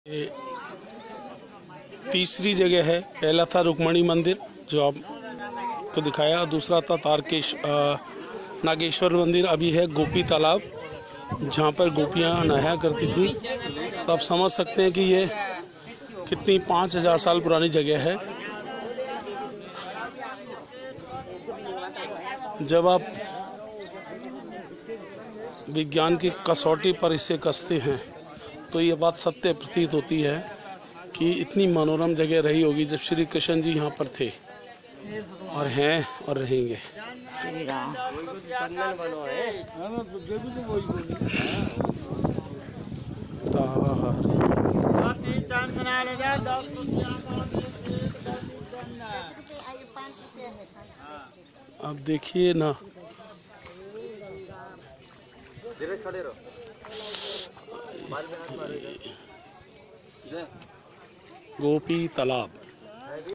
ये तीसरी जगह है। पहला था रुक्मणी मंदिर जो आपको दिखाया, दूसरा था नागेश्वर मंदिर। अभी है गोपी तालाब जहाँ पर गोपियाँ नहाया करती थी। तो आप समझ सकते हैं कि ये कितनी 5000 साल पुरानी जगह है। जब आप विज्ञान की कसौटी पर इसे कसते हैं तो ये बात सत्य प्रतीत होती है कि इतनी मनोरम जगह रही होगी जब श्री कृष्ण जी यहाँ पर थे और हैं और रहेंगे। अब देखिए ना, गोपी तालाब।